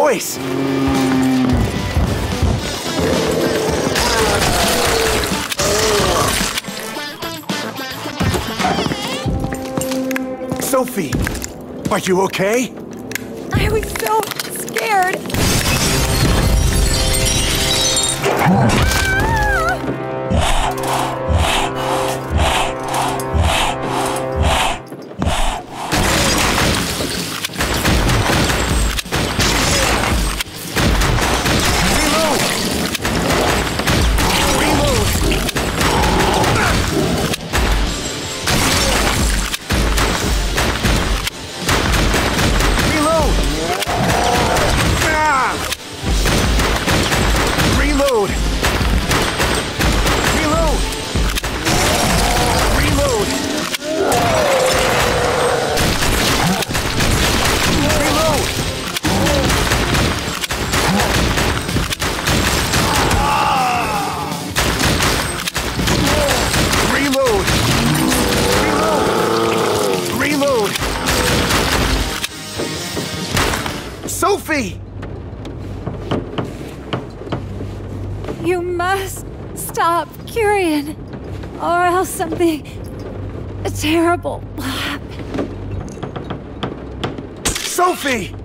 voice! Sophie, are you okay? I was so scared. Sophie! You must stop, Kyrian, or else something terrible will happen. Sophie!